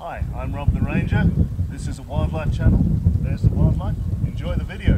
Hi, I'm Rob the Ranger. This is a wildlife channel. There's the wildlife. Enjoy the video.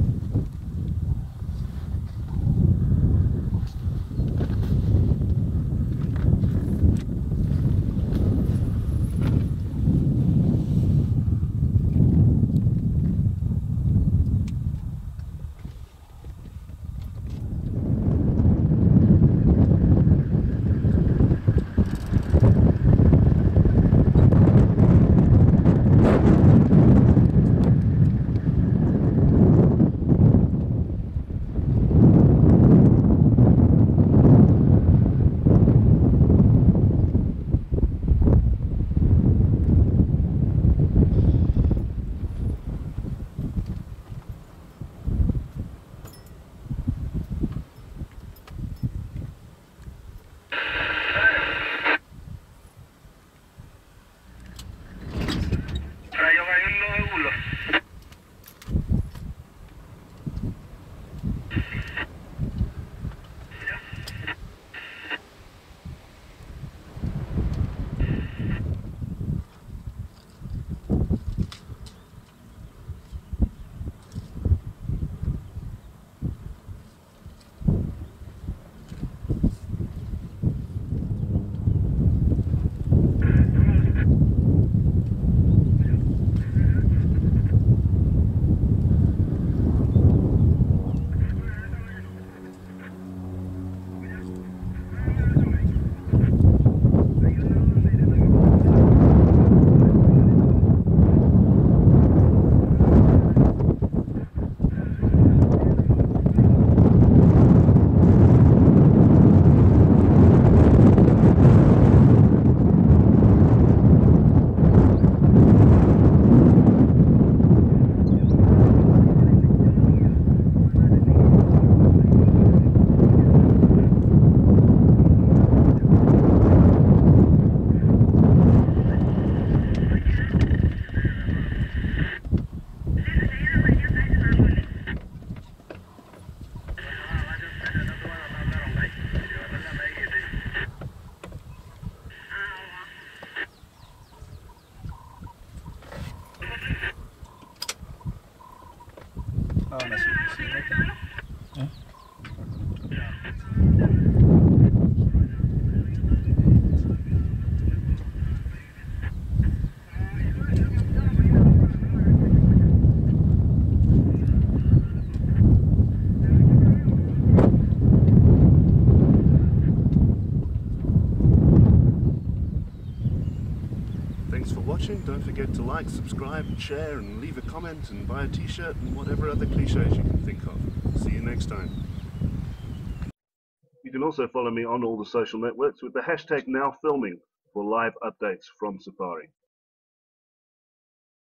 Oh, that's what you see right there. Yeah. Thanks for watching. Don't forget to like, subscribe, share, and leave a comment, and buy a t-shirt, and whatever other cliches you can think of. See you next time. You can also follow me on all the social networks with the hashtag NowFilming for live updates from Safari.